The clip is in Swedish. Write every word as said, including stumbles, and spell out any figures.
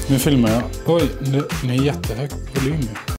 Nu filmar jag. Oj, det är jättehög volym.